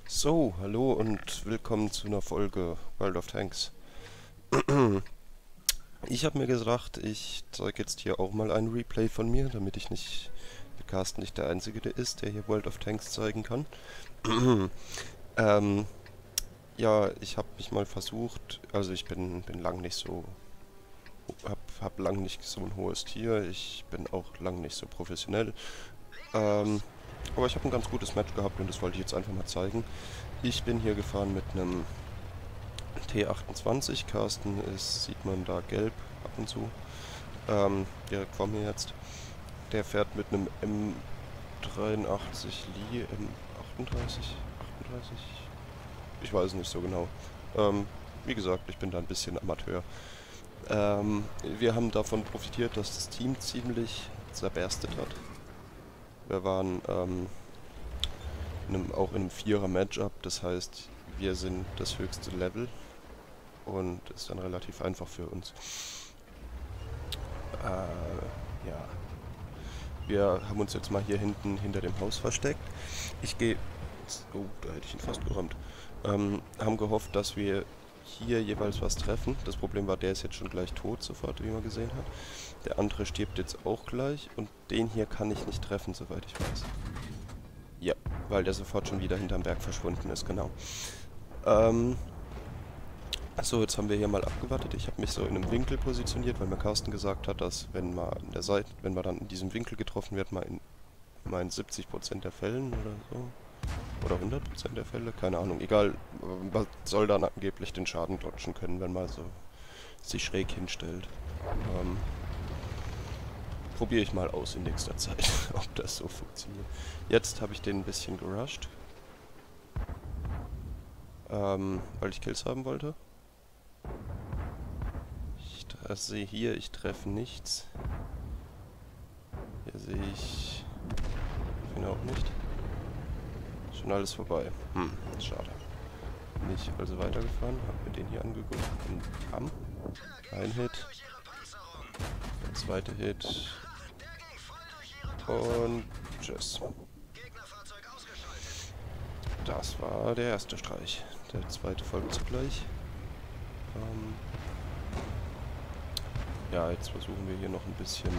So, hallo und willkommen zu einer Folge World of Tanks. Ich habe mir gedacht, ich zeige jetzt hier auch mal ein Replay von mir, damit ich nicht, der Carsten nicht der Einzige ist, der hier World of Tanks zeigen kann. ähm, ja, ich habe mich mal versucht, also ich bin lang nicht so, hab lang nicht so ein hohes Tier, ich bin auch lang nicht so professionell. Aber ich habe ein ganz gutes Match gehabt und das wollte ich jetzt einfach mal zeigen. Ich bin hier gefahren mit einem T28, Carsten ist, sieht man da gelb ab und zu, direkt vor mir jetzt. Der fährt mit einem M83 Lee, M38, 38, ich weiß nicht so genau. Wie gesagt, ich bin da ein bisschen Amateur. Wir haben davon profitiert, dass das Team ziemlich zerberstet hat. Wir waren auch in einem Vierer-Matchup, das heißt, wir sind das höchste Level und ist dann relativ einfach für uns. Ja. Wir haben uns jetzt mal hier hinten hinter dem Haus versteckt. Ich gehe... Oh, da hätte ich ihn fast gerammt. Haben gehofft, dass wir hier jeweils was treffen. Das Problem war, der ist jetzt schon gleich tot, sofort, wie man gesehen hat. Der andere stirbt jetzt auch gleich und den hier kann ich nicht treffen, soweit ich weiß. Ja, weil der sofort schon wieder hinterm Berg verschwunden ist, genau. So, jetzt haben wir hier mal abgewartet. Ich habe mich so in einem Winkel positioniert, weil mir Carsten gesagt hat, dass wenn man an der Seite, wenn man dann in diesem Winkel getroffen wird, mal in 70% der Fällen oder so. Oder 100% der Fälle, keine Ahnung. Egal, man soll dann angeblich den Schaden dodgen können, wenn man so sich schräg hinstellt. Probiere ich mal aus in nächster Zeit, ob das so funktioniert. Jetzt habe ich den ein bisschen gerusht. Weil ich Kills haben wollte. Ich sehe hier, ich treffe nichts. Hier sehe ich ihn auch nicht. Schon alles vorbei. Schade. Bin ich also weitergefahren, habe mir den hier angeguckt und bam. Ein Hit. Der zweite Hit. Und tschüss. Das war der erste Streich. Der zweite folgt zugleich. Ja, jetzt versuchen wir hier noch ein bisschen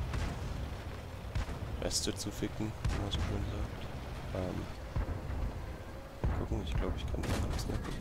Reste zu ficken, wie man so schön sagt. Gucken, ich glaube, ich kann den absnacken.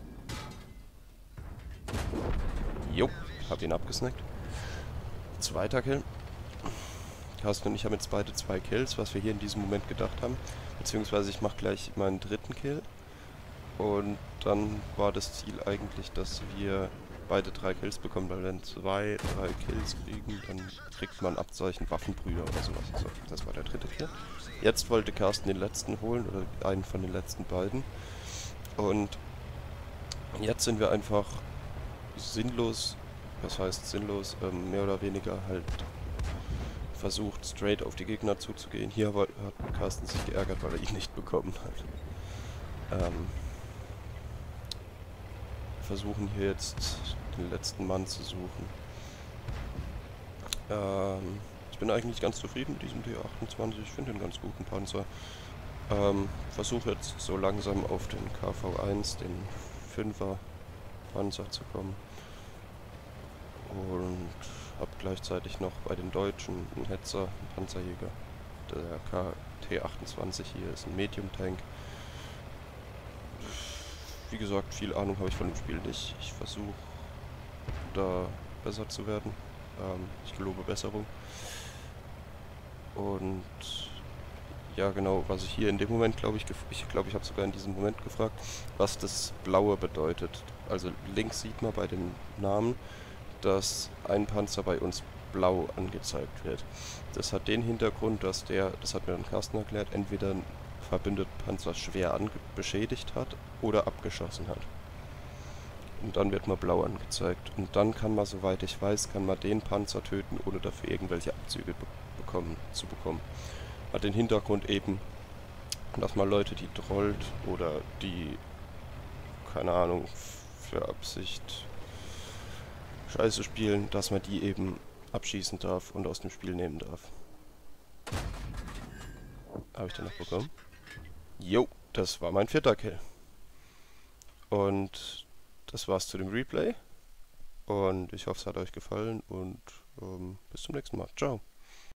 Jo, hab ihn abgesnackt. Zweiter Kill. Carsten und ich haben jetzt beide 2 Kills, was wir hier in diesem Moment gedacht haben. Beziehungsweise ich mache gleich meinen dritten Kill. Und dann war das Ziel eigentlich, dass wir beide 3 Kills bekommen, weil wenn 2, 3 Kills kriegen, dann kriegt man Abzeichen Waffenbrüder oder sowas. So, das war der dritte Kill. Jetzt wollte Carsten den letzten holen, oder einen von den letzten beiden. Und jetzt sind wir einfach sinnlos, was heißt sinnlos, mehr oder weniger halt versucht, straight auf die Gegner zuzugehen. Hier hat Carsten sich geärgert, weil er ihn nicht bekommen hat. Versuchen hier jetzt den letzten Mann zu suchen. Ich bin eigentlich ganz zufrieden mit diesem T28, ich finde einen ganz guten Panzer. Versuche jetzt so langsam auf den KV1, den 5er Panzer zu kommen. Und habe gleichzeitig noch bei den Deutschen einen Hetzer, einen Panzerjäger. Der T28 hier ist ein Medium-Tank. Wie gesagt, viel Ahnung habe ich von dem Spiel nicht. Ich versuche da besser zu werden. Ich gelobe Besserung. Und ja, genau, was ich hier in dem Moment, glaube ich, ich habe sogar in diesem Moment gefragt, was das Blaue bedeutet. Also links sieht man bei dem Namen, dass ein Panzer bei uns blau angezeigt wird. Das hat den Hintergrund, dass das hat mir dann Carsten erklärt, entweder ein verbündeter Panzer schwer beschädigt hat oder abgeschossen hat. Und dann wird man blau angezeigt. Und dann kann man, soweit ich weiß, kann man den Panzer töten, ohne dafür irgendwelche Abzüge zu bekommen. Hat den Hintergrund eben, dass man Leute, die trollt oder die, keine Ahnung, für Absicht Scheiße spielen, dass man die eben abschießen darf und aus dem Spiel nehmen darf. Habe ich den noch bekommen? Jo, das war mein 4. Kill. Und das war's zu dem Replay. Und ich hoffe, es hat euch gefallen und bis zum nächsten Mal. Ciao.